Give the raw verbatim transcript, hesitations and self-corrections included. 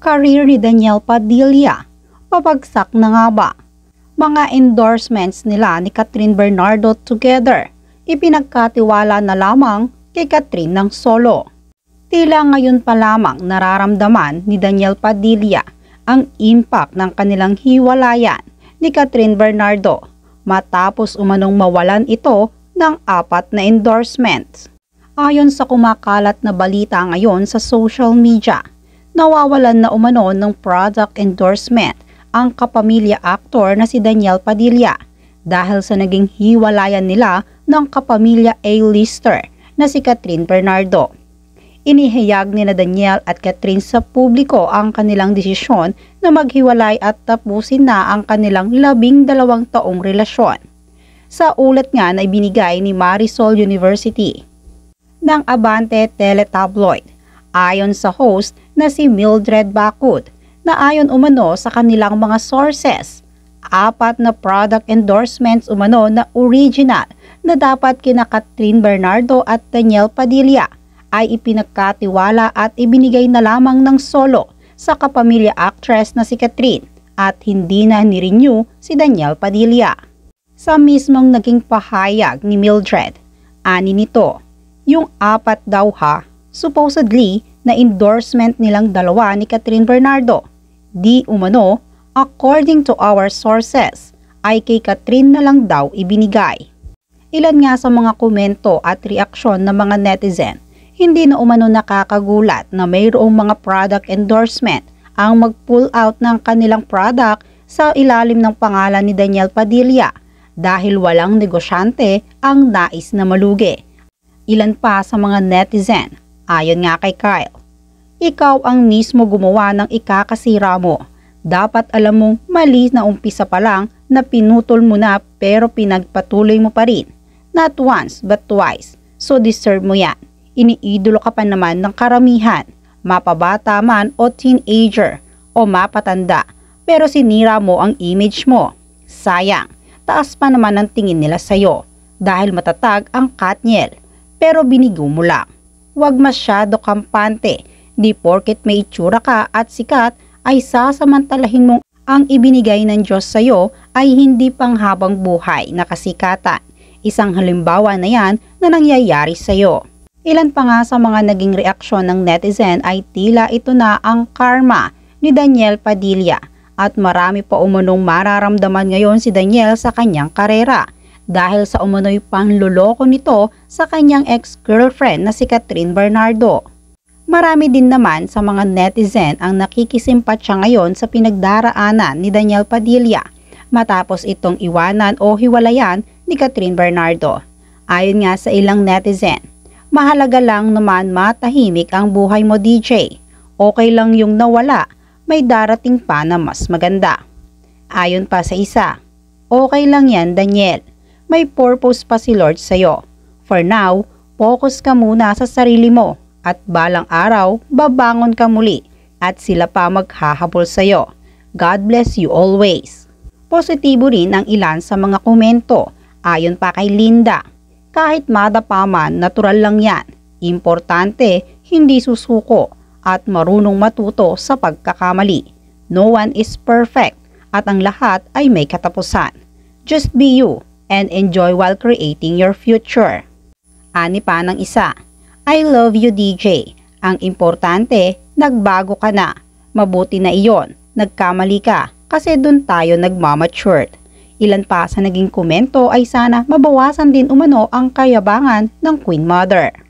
Career ni Danielle Padilla, pabagsak na nga ba? Mga endorsements nila ni Catherine Bernardo together, ipinagkatiwala na lamang kay Catherine ng solo. Tila ngayon pa lamang nararamdaman ni Danielle Padilla ang impact ng kanilang hiwalayan ni Catherine Bernardo matapos umanong mawalan ito ng apat na endorsements. Ayon sa kumakalat na balita ngayon sa social media, nawawalan na umano ng product endorsement ang kapamilya actor na si Danielle Padilla dahil sa naging hiwalayan nila ng kapamilya A-lister na si Catherine Bernardo. Inihayag ni na Danielle at Catherine sa publiko ang kanilang desisyon na maghiwalay at tapusin na ang kanilang labing dalawang taong relasyon. Sa ulat nga na ibinigay ni Marisol University ng Abante Teletabloid, ayon sa host na si Mildred Bacud, na ayon umano sa kanilang mga sources, apat na product endorsements umano na original na dapat kina Catherine Bernardo at Danielle Padilla ay ipinagkatiwala at ibinigay na lamang ng solo sa kapamilya actress na si Catherine at hindi na ni-renew si Danielle Padilla. Sa mismong naging pahayag ni Mildred, ani nito, yung apat daw ha, supposedly na endorsement nilang dalawa ni Catherine Bernardo, di umano, according to our sources, ay kay Catherine na lang daw ibinigay. Ilan nga sa mga komento at reaksyon ng mga netizen, hindi na umano nakakagulat na mayroong mga product endorsement ang mag-pull out ng kanilang product sa ilalim ng pangalan ni Danielle Padilla dahil walang negosyante ang nais na malugi. Ilan pa sa mga netizen, ayon nga kay Kyle, ikaw ang mismo gumawa ng ikakasira mo. Dapat alam mong mali na umpisa pa lang na pinutol mo na pero pinagpatuloy mo pa rin. Not once but twice. So deserve mo yan. Iniidolo ka pa naman ng karamihan, mapabata man o teenager o mapatanda, pero sinira mo ang image mo. Sayang, taas pa naman ang tingin nila sa'yo dahil matatag ang Katniel, pero binigo mo lang. Huwag masyado kampante, di porket may itsura ka at sikat ay sasamantalahin mong ang ibinigay ng Diyos sa'yo ay hindi panghabang buhay na kasikatan. Isang halimbawa na yan na nangyayari sa'yo. Ilan pa nga sa mga naging reaksyon ng netizen ay tila ito na ang karma ni Danielle Padilla at marami pa umunong mararamdaman ngayon si Danielle sa kanyang karera dahil sa umunoy panluloko nito sa kanyang ex-girlfriend na si Catherine Bernardo. Marami din naman sa mga netizen ang nakikisimpatya ngayon sa pinagdaraanan ni Danielle Padilla matapos itong iwanan o hiwalayan ni Catherine Bernardo. Ayon nga sa ilang netizen, mahalaga lang naman matahimik ang buhay mo, D J. Okay lang yung nawala, may darating pa na mas maganda. Ayon pa sa isa, okay lang yan, Danielle. May purpose pa si Lord sa'yo. For now, focus ka muna sa sarili mo at balang araw, babangon ka muli at sila pa maghahabol sa'yo. God bless you always. Positibo rin ang ilan sa mga komento. Ayon pa kay Linda, kahit madapa man, natural lang yan. Importante, hindi susuko at marunong matuto sa pagkakamali. No one is perfect at ang lahat ay may katapusan. Just be you and enjoy while creating your future. Ani pa ng isa, I love you, D J. Ang importante, nagbago ka na. Mabuti na iyon, nagkamali ka kasi dun tayo nagmamatured. Ilan pa sa naging komento ay sana mabawasan din umano ang kayabangan ng Queen Mother.